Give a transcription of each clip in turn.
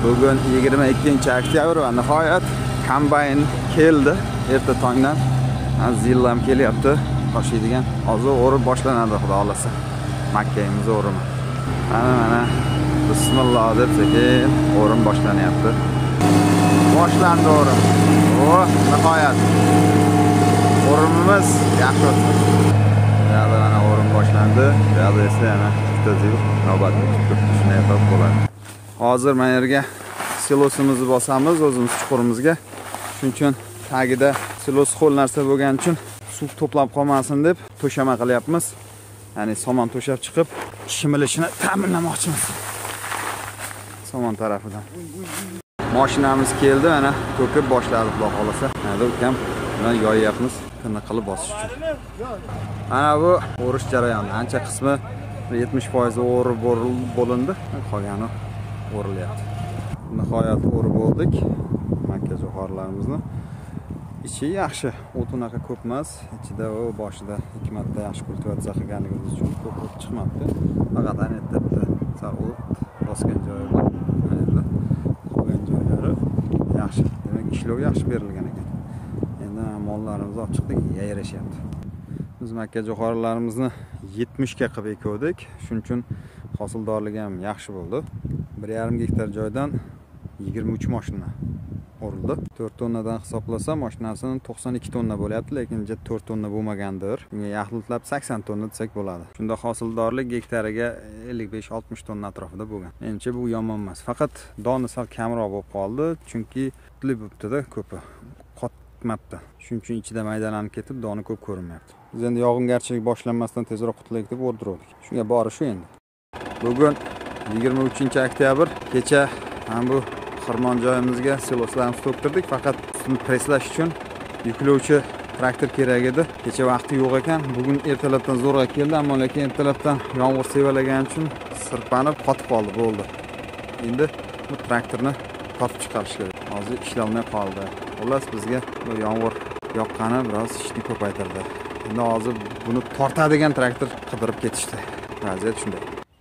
Bugün 22 oktyabr va nihoyat kombayn keldi. Erta tongdan zil ham kelyapti. Toshiydigan. Hozir o'rib boshlanadi xudo xolasa. Makkamiz o'rimi. Mana bismillah deb sekin o'rim boshlanyapti. Boshlandi o'rim. Nihoyat. O'rimimiz yaxshi o'tdi. Mana o'rim boshlandi. Yo'qda esa yana bitta zil navbatni kutib shunday qilib bo'ladi. Hozir mana yerga silosimizni bosamiz o'zimiz chuqurimizga. Shuning uchun tagida silos qo'l narsa bo'lgani uchun suv to'plab qolmasin deb to'shama qilyapmiz. Ya'ni somon to'shab chiqib, shimilishini ta'minlamoqchimiz. Somon tarafidan. Mashinamiz keldi, mana to'kib boshladi xudo xolasa. Hada ukam bilan yoyapmiz, qini qilib bosish uchun. Mana bu o'rish jarayoni. Ancha qismi 70% o'rib bo'lindi, qolgani o'rilyapti. Nihoyat o'rib bo'ldik. Makka jo'xorilarimizni. Ichi yaxshi, o't unaqa ko'p emas. Ichida u boshida 2 marta yaxshi kultivatsiya qilganligimiz uchun ko'p o't chiqmabdi. Faqat anetda sal o't bosgan joyi bor. Qolgan joylari yaxshi. Demak, ishlov yaxshi berilgan ekan. Endi mollarimizni olib chiqdik, yayrashyapti. Biz Makka jo'xorilarimizni 70 ga qilib ekdik. Shuning uchun hosildorligi ham yaxshi bo'ldi. 1,5 gektar joydan 23 mashina o'rildi. 4 tonnadan hisoblasam, mashinasining 92 tonna bo'lyapti, lekin 4 tonna bo'lmagandir. Bunga yaxlitlab 80 tonna desak bo'ladi. Shunda hosildorlik gektariga 55-60 tonna atrofida bo'lgan. Menimcha bu yomon emas. Faqat doni sal kamroq bo'lib qoldi, chunki qutli bo'libdi-da ko'pi. Qotmabdi. Shuning uchun ichida maydalanib ketib, doni ko'p ko'rinmayapti. Biz endi yog'ingarchilik boshlanmasdan tezroq qutlaylik deb o'rdirdik. Shunga bori shu endi. Bugun 23 oktyabr kecha ham bu xirmon joyimizga siloslarni to'ktirdik, faqat ustini preslash uchun yuklovchi traktor kerak edi. Kecha vaqti yo'q ekan. Bugun ertalabdan zo'rg'a keldi, ammo lekin ertalabdan yomg'ir sevalagani uchun sirpanib qotib qoldi, bo'ldi. Endi bu traktorni topib chiqarish kerak. Hozir ishlamay qoldi. Xullas bizga bu yomg'ir yoqqani biroz ishni ko'paytirdi. Endi hozir buni tortadigan traktor qidirib ketishdi. Vaziyat shunday.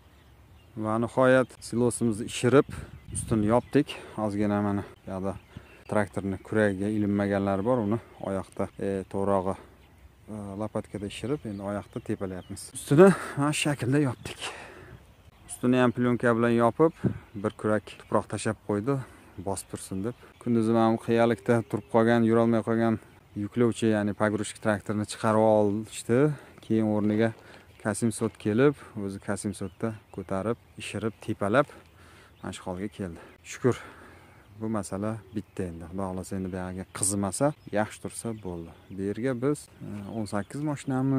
Va nihoyat silosimizni ishirib, ustini yopdik. Ozgina mana bu yerda traktorni kuragiga ilinmaganlari bor, uni oyoqda to'rog'i lopatkada ishirib, endi oyoqda tepalayapmiz. Ustini mana shu shaklda yopdik. Ustini ham plyonka bilan yopib, bir kurak tuproq tashab qo'ydi, bosib tursin deb. Kunduzi mana qiyalikda turib qolgan, yura olmay qolgan yuklovchi, ya'ni pogrushka traktorni chiqarib olishdi. Keyin o'rniga Kasimsot kelib, o'zi Kasimsotda ko'tarib, ishirib, tepalab mana shu holga keldi. Shukr, bu masala bitdi endi. Xudo xolasa endi bu yerga qizimasa, yaxshi tursa bo'ldi. Bu yerga biz 18 mashinami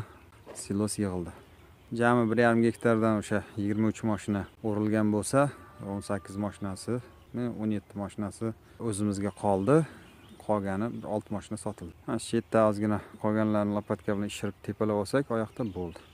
silos yig'ildi. Jami 1,5 gektardan o'sha 23 mashina o'rilgan bo'lsa, 18 mashinasi, 17 mashinasi o'zimizga qoldi. Qolgani 6 mashina sotildi. Mana shu yerda ozgina qolganlarni lopatka bilan ishirib tepalab olsak, oyoqda bo'ldi.